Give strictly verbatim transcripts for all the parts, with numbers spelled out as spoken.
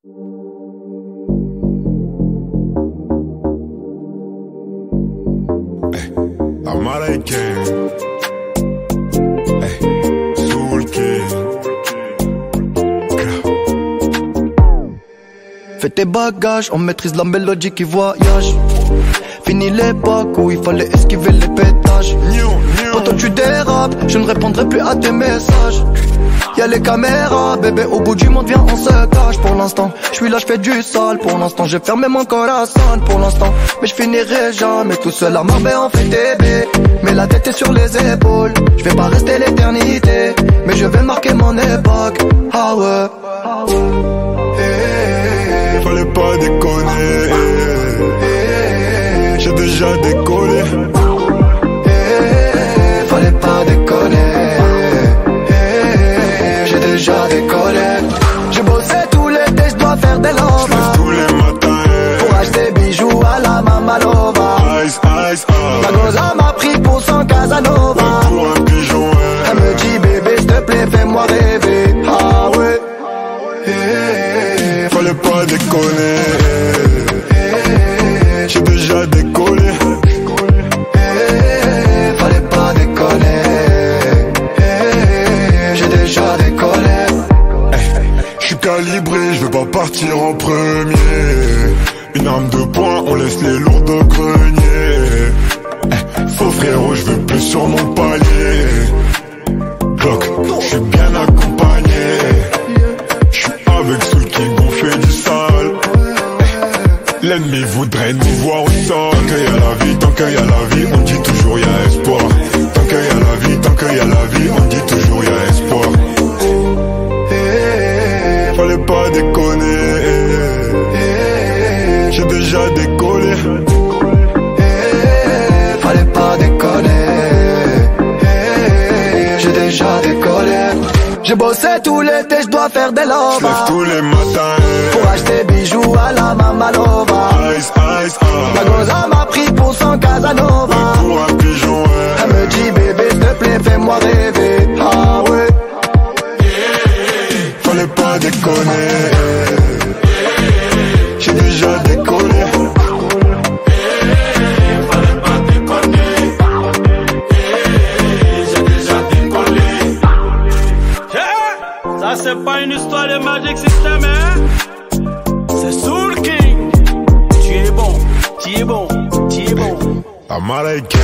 Américain, hey, Soul King. Fais tes bagages, on maîtrise la mélodie qui voyage. Fini l'époque où il fallait esquiver les pétages. Quand tu dérapes, je ne répondrai plus à tes messages. Y'a les caméras, bébé, au bout du monde, viens, on se cache. Pour l'instant, je suis là, je fais du sale. Pour l'instant, j'ai fermé mon corazon. Pour l'instant, mais je finirai jamais tout seul à Marbella, on fait des baies. Mais la tête est sur les épaules. Je vais pas rester l'éternité, mais je vais marquer mon époque. Ah ouais, ah ouais. Hey, hey, fallait pas déconner. Hey, j'ai déjà décollé. Hey, fallait pas déconner. Déjà décollé. J'ai bossé tout l'été, je dois faire des lovas. Tous les matins pour acheter bijoux à la Mamalova. Ice, ice, ice. La goza m'a pris pour son Casanova. Pour un pigeon, elle me dit bébé s'il te plaît fais-moi rêver. Ah ouais, hey, fallait pas déconner. Hey, j'ai déjà décollé. Hey, fallait pas déconner. Hey, j'ai déjà décollé. Calibré, je veux pas partir en premier. Une arme de poing, on laisse les lourds au grenier. Faux frérot, je veux plus sur mon palier. Glock, je suis bien accompagné. Je suis avec Soul King, on fait du sale. L'ennemi voudrait nous voir au sol. Tant qu'il y a la vie, tant qu'il y a la vie, on dit toujours y a espoir. Tant qu'il y a la vie, tant qu'il y a la vie, on dit toujours y a espoir. Fallait pas déconner. J'ai déjà décollé. Fallait pas déconner. J'ai déjà décollé. J'ai bossé tout l'été, je dois faire des lovas. J'lève tous les matins pour acheter bijoux à la Mamalova. Ice, ice, ice. La goza m'a pris pour son Casanova. Pour un pigeon, elle me dit bébé s'il te plaît fais-moi rêver. Ah ouais, fallait pas déconner. J'ai déjà décollé. Fallait pas déconner. J'ai déjà décollé. Ça c'est pas une histoire de Magic System, hein. C'est Soul King. Tu es bon, tu es bon, tu es bon. Américain.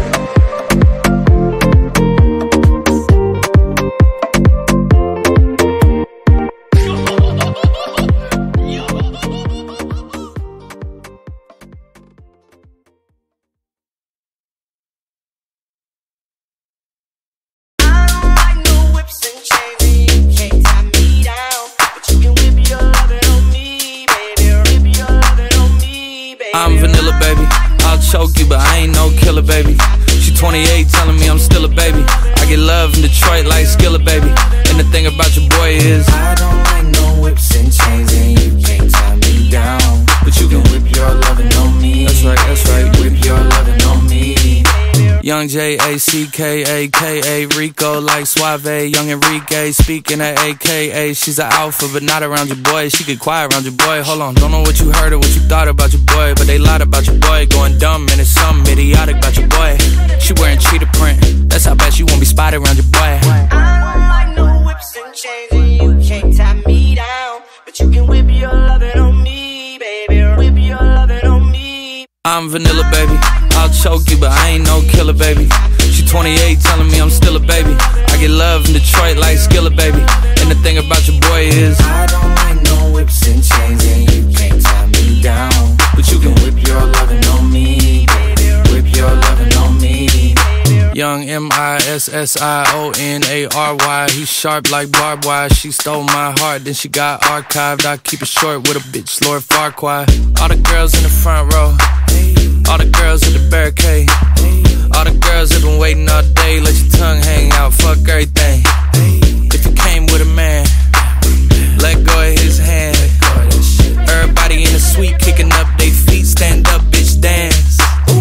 I'm vanilla, baby. I'll choke you, but I ain't no killer, baby. She twenty-eight, telling me I'm still a baby. I get love in Detroit like Skillet, baby. And the thing about your boy is I don't like no whips and chains, and you can't tie me down. But you can whip your lovin' on me. That's right, that's right. Whip your lovin' on me. Young J A C K A K A Rico like Suave. Young Enrique speaking at A K A. She's an alpha but not around your boy. She get quiet around your boy. Hold on, don't know what you heard or what you thought about your boy, but they lied about your boy. Going dumb and it's something idiotic about your boy. She wearing cheetah print, that's how bad she won't be spotted around your boy. I don't like no whips and chains, and you can't tie me down. But you can whip your lovin' on me, baby. Whip your lovin' on me. I'm vanilla, baby. I'll choke you, but I ain't no killer, baby. She twenty-eight, telling me I'm still a baby. I get love in Detroit like Skillet, baby. And the thing about your boy is I don't like no whips and chains, and you can't tie me down. But you can whip your lovin' on me, baby. Whip your lovin' on me. Young M I S S I O N A R Y. He sharp like barbed wire. She stole my heart, then she got archived. I keep it short with a bitch, Lord Farquaad. All the girls in the front row, all the girls at the barricade, all the girls have been waiting all day. Let your tongue hang out, fuck everything. If you came with a man, let go of his hand. Everybody in the suite kicking up their feet. Stand up, bitch, dance.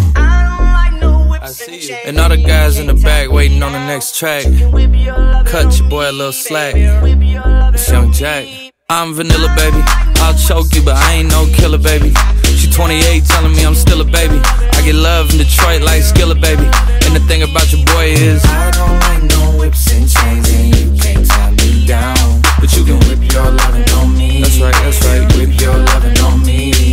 I see you. And all the guys in the back waiting on the next track. Cut your boy a little slack. It's Young Jack. I'm vanilla, baby. I'll choke you, but I ain't no killer, baby. She twenty-eight, telling me I'm still a baby. I get love in Detroit like Skillet, baby. And the thing about your boy is I don't like no whips and chains, and you can't tie me down. but you can Whip your lovin' on me. That's right, that's right. Whip your lovin' on me.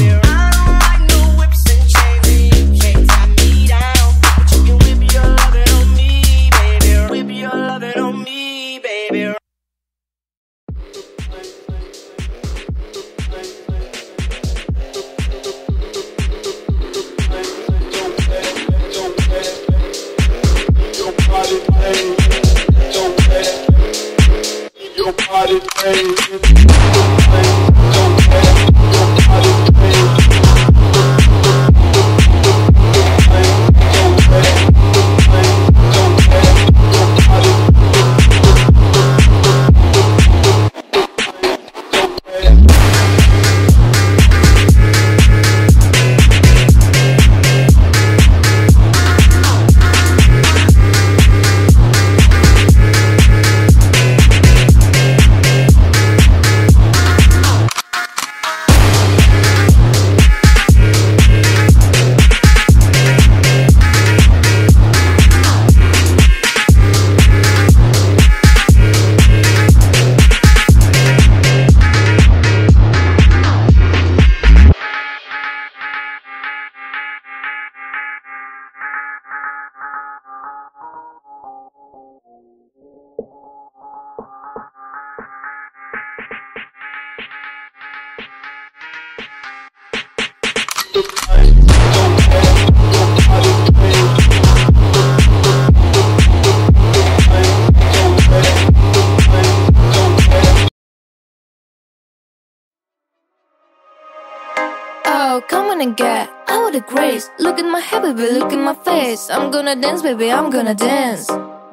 Oh, come on and get out of the grace. Look at my hair, baby, look at my face. I'm gonna dance, baby, I'm gonna dance.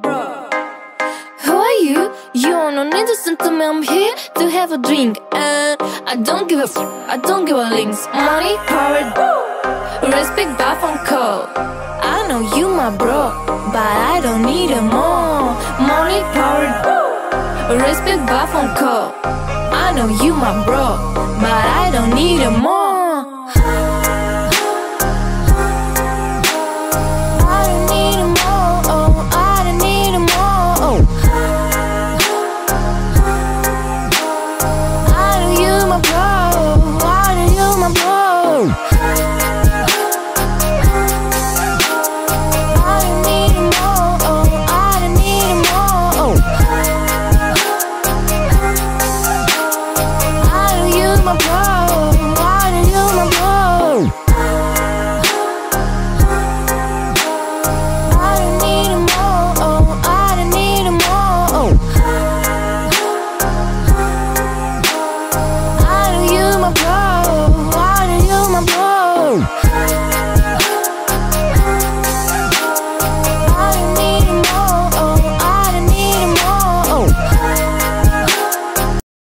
Who are you? You don't need to listen to me, I'm here to have a drink. And I don't give a f, I don't give a links. Money, power, respect, buff and code. I know you my bro, but I don't need it more. Money, power, respect, buff and code. I know you my bro, but I don't need it more.